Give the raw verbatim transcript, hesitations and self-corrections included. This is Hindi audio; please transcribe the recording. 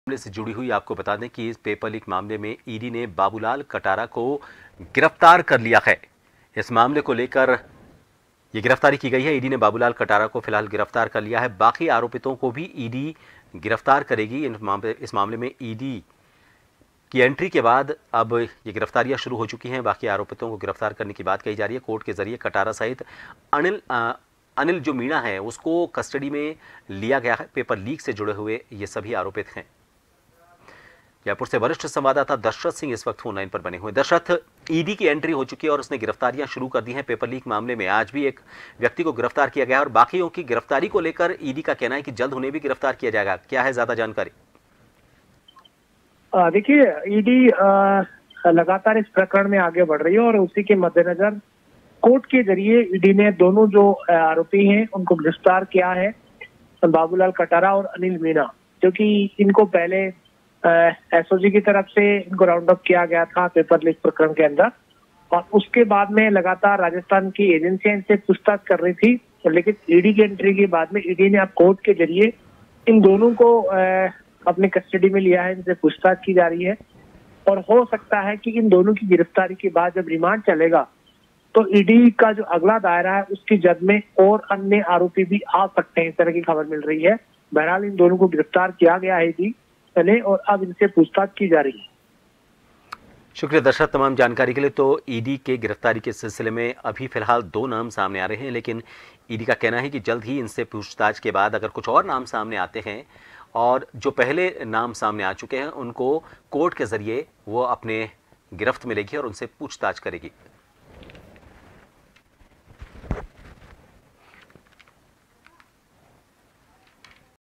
मामले से जुड़ी हुई आपको बता दें कि इस पेपर लीक मामले में ईडी ने बाबूलाल कटारा को गिरफ्तार कर लिया है। इस मामले को लेकर ये गिरफ्तारी की गई है। ईडी ने बाबूलाल कटारा को फिलहाल गिरफ्तार कर लिया है। बाकी आरोपितों को भी ईडी गिरफ्तार करेगी। इन मामले इस मामले में ईडी की एंट्री के बाद अब ये गिरफ्तारियां शुरू हो चुकी हैं। बाकी आरोपितों को गिरफ्तार करने की बात कही जा रही है। कोर्ट के जरिए कटारा सहित अनिल आ, अनिल जो मीणा है उसको कस्टडी में लिया गया है। पेपर लीक से जुड़े हुए ये सभी आरोपित हैं। जयपुर से वरिष्ठ संवाददाता दशरथ सिंह इस वक्त फोन लाइन पर बने हुए। दशरथ, ईडी की एंट्री हो चुकी है और उसने गिरफ्तारियां शुरू कर दी हैं पेपर लीक मामले में। आज भी एक व्यक्ति को गिरफ्तार किया गया है और बाकियों की गिरफ्तारी को लेकर ईडी का कहना है कि जल्द उन्हें भी गिरफ्तार किया जाएगा। क्या है ज्यादा जानकारी? देखिए, ईडी लगातार इस प्रकरण में आगे बढ़ रही है और उसी के मद्देनजर कोर्ट के जरिए ईडी ने दोनों जो आरोपी हैं उनको गिरफ्तार किया है, बाबूलाल कटारा और अनिल मीणा, जो कि इनको पहले एसओजी की तरफ से इनको राउंड अप किया गया था पेपर लीक प्रकरण के अंदर, और उसके बाद में लगातार राजस्थान की एजेंसियां इनसे पूछताछ कर रही थी। लेकिन ईडी की एंट्री के बाद में ईडी ने अब कोर्ट के जरिए इन दोनों को अपने कस्टडी में लिया है। इनसे पूछताछ की जा रही है और हो सकता है कि इन दोनों की गिरफ्तारी के बाद जब रिमांड चलेगा तो ईडी का जो अगला दायरा है उसकी जद में और अन्य आरोपी भी आ सकते हैं, इस तरह की खबर मिल रही है। बहरहाल इन दोनों को गिरफ्तार किया गया है ईडी ने और अब इनसे पूछताछ की जा रही है। शुक्रिया दशरथ तमाम जानकारी के लिए। तो ईडी के गिरफ्तारी के सिलसिले में अभी फिलहाल दो नाम सामने आ रहे हैं, लेकिन ईडी का कहना है कि जल्द ही इनसे पूछताछ के बाद अगर कुछ और नाम सामने आते हैं और जो पहले नाम सामने आ चुके हैं उनको कोर्ट के जरिए वो अपने गिरफ्त में लेगी और उनसे पूछताछ करेगी।